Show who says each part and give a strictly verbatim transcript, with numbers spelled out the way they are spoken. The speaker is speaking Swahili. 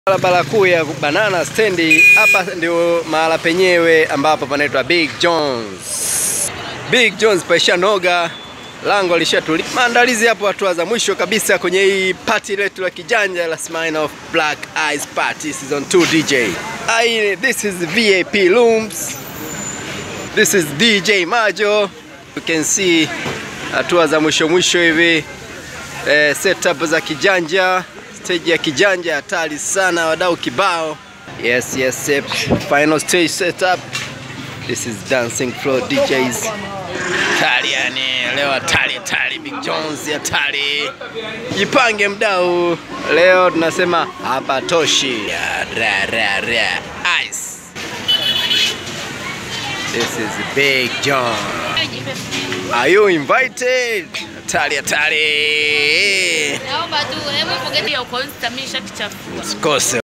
Speaker 1: Barabara kuu ya Banana Stendi, hapa ndio mahala penyewe ambapo panaitwa Big John's. Big John's paisha noga, lango lishatuli. Maandalizi hapo hatua za mwisho kabisa kwenye hii party letu la kijanja la Sminofice Black Eyes Party Season two D J. I, this is V I P rooms. This is D J Majo. You can see hatua za mwisho mwisho hivi. Eh, setup za kijanja. Stage ya kijanja hatari sana, wadau kibao. Yes, yes, yep. Final stage setup. This is dancing floor D Js. Hatari yani, leo hatari hatari, Big John's hatari. Jipange mdau. Leo tunasema hapa toshi. Ra ra ra. Ice. This is Big John. Are you invited? Hatari hatari.
Speaker 2: Naomba tu, hebu forget ya ukonstamisha kichafu.
Speaker 1: Usikose.